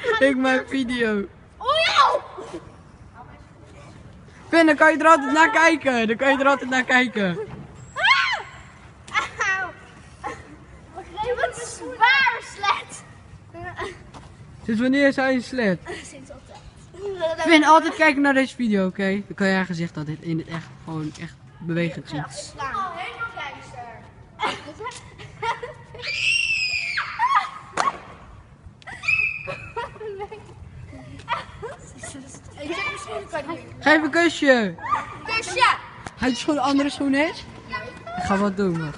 Ik maak video. Oh ja! Finn, dan kan je er altijd naar kijken. Dan kan je er altijd naar kijken. Auw! Wat is zwaar sled! Sinds wanneer zijn je sled? Sinds altijd. Finn, altijd kijken naar deze video, oké? Dan kan je haar gezicht altijd in het echt gewoon echt bewegend zien. Slaan. Helemaal gangster. Geef een kusje. Kusje! Hij is gewoon de andere schoen is. Ik ga wat doen nog. Even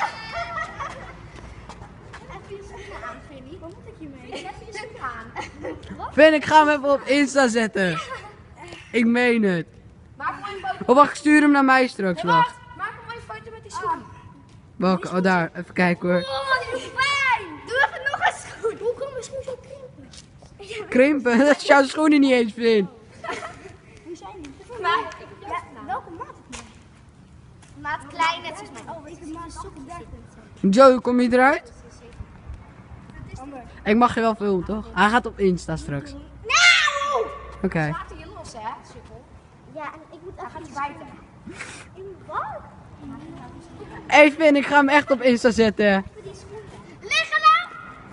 je schoenen aan, Vinnie. Wat moet ik hiermee? Even je schoenen aan. Finn, ik ga hem even op Insta zetten. Ik meen het. Maak maar een foto. Oh, wacht, stuur hem naar mij straks. Wacht. Maak maar een foto met die schoen. Welke? Oh, daar. Even kijken hoor. Oh, wat is fijn! Doe even nog een schoen. Hoe kan mijn schoen zo krimpen? Krimpen? Dat is jouw schoenen niet eens, Finn. Hoe zijn die? Maar, ja, welke maat heb je? Maat klein, net zoals mijn. Oh, ik heb maat sokken 30. Joe, kom je eruit? Ik mag je wel filmen, toch? Hij gaat op Insta straks. Nou! Oké. Laat je los, hè, sukkel. Ja, en ik moet even iets bijten. In wat? Hey Finn, ik ga hem echt op Insta zetten. Liggen nou!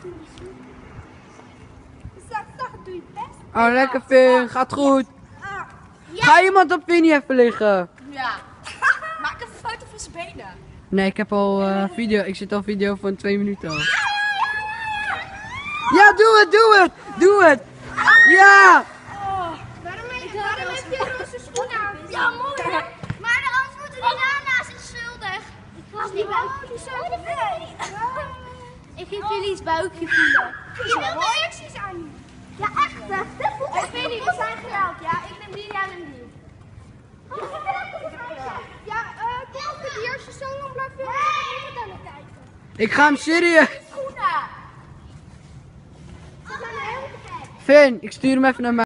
Doe je best. Oh, lekker Finn. Gaat goed. Ja. Ga iemand op Vinnie even liggen? Ja. Maak even een foto van zijn benen. Nee, ik heb al video. Ik zit al video van 2 minuten al. Ja, doe het, doe het, doe het. Ja! Waarom heb je roze schoenen aan? Ja, mooi hè? Maar anders moeten die daarnaast is schuldig. Ik was niet bang. Ik geef jullie iets buikje voelen. Je wil de reacties aan. Ja, echt hè? Ik weet niet, we zijn geteld, ja? Ik neem die, jij neemt die. Ja, Kelke, die als je zo lang blijft filmen, dan moet je dan nog kijken. Ik ga hem serieus. Schoenen! Ze zijn heel gek. Finn, ik stuur hem even naar mij.